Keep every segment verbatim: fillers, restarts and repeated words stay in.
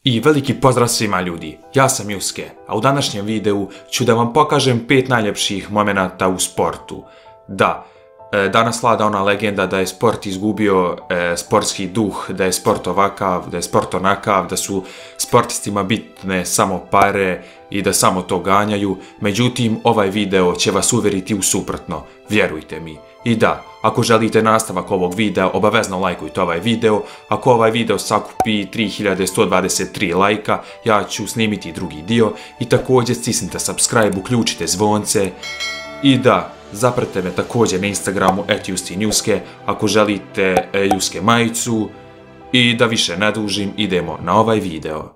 I veliki pozdrav svima ljudi, ja sam Juske, a u današnjem videu ću da vam pokažem pet najljepših momenata u sportu. Da, danas vlada ona legenda da je sport izgubio e, sportski duh, da je sport ovakav, da je sport onakav, da su sportistima bitne samo pare i da samo to ganjaju. Međutim, ovaj video će vas uvjeriti u suprotno, vjerujte mi. I da, ako želite nastavak ovog videa, obavezno lajkujte ovaj video. Ako ovaj video sakupi tri hiljade sto dvadeset tri lajka, ja ću snimiti drugi dio. I također stisnite subscribe, uključite zvonce. I da, zapratite me također na Instagramu at justinjuske ako želite e, Juske majicu. I da više ne dužim, idemo na ovaj video.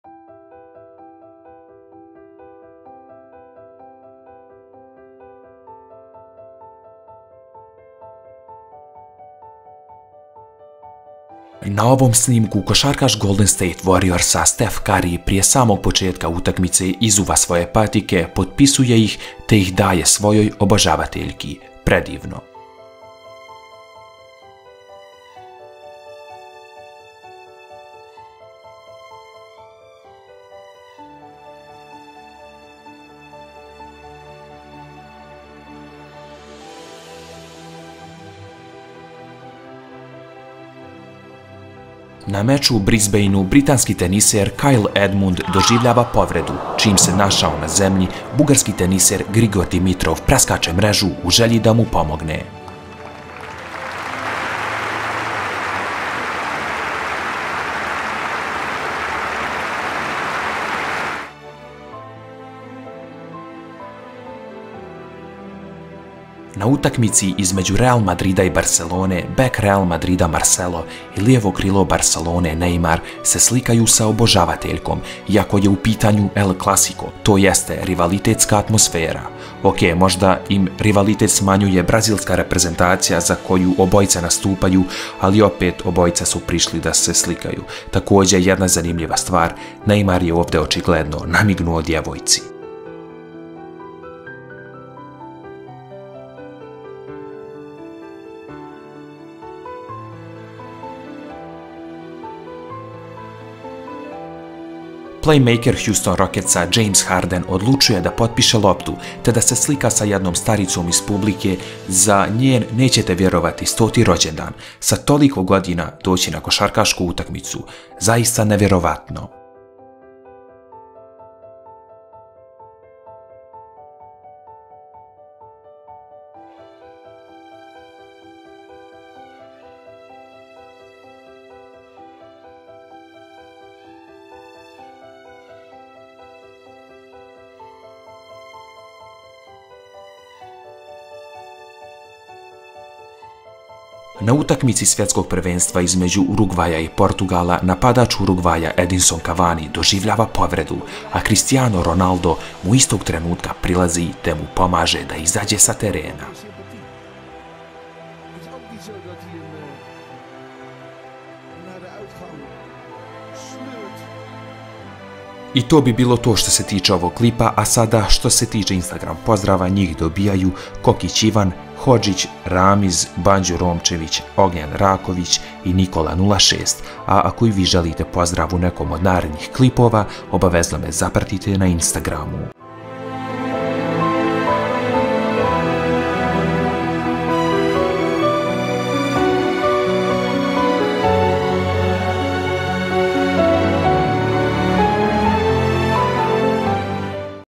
Na ovom snimku košarkaš Golden State Warriorsa Steph Curry prije samog početka utakmice izuva svoje patike, potpisuje ih te ih daje svojoj obožavateljki. Predivno. Na meču u Brisbaneu britanski teniser Kyle Edmund doživljava povredu, čim se našao na zemlji, bugarski teniser Grigor Dimitrov preskače mrežu u želji da mu pomogne. Na utakmici između Real Madrida i Barcelone, bek Real Madrida Marcelo i lijevo krilo Barcelone Neymar se slikaju sa obožavateljkom, iako je u pitanju El Clasico, to jeste rivalitetska atmosfera. Ok, možda im rivalitet smanjuje brazilska reprezentacija za koju obojica nastupaju, ali opet obojica su prišli da se slikaju. Također jedna zanimljiva stvar, Neymar je ovdje očigledno namignuo djevojci. Playmaker Houston Rocketsa James Harden odlučuje da potpiše loptu te da se slika sa jednom staricom iz publike za njen, nećete vjerovati, stoti rođendan. Sa toliko godina doći na košarkašku utakmicu, zaista nevjerovatno. Na utakmici svjetskog prvenstva između Urugvaja i Portugala napadač Urugvaja Edinson Cavani doživljava povredu, a Cristiano Ronaldo mu istog trenutka prilazi te mu pomaže da izađe sa terena. I to bi bilo to što se tiče ovog klipa, a sada što se tiče Instagram pozdrava, njih dobijaju Kokić Ivan, Hodžić, Ramiz, Banđo Romčević, Ognjan Raković i Nikola nula šest. A ako i vi želite pozdrav u nekom od narednih klipova, obavezno me zapratite na Instagramu.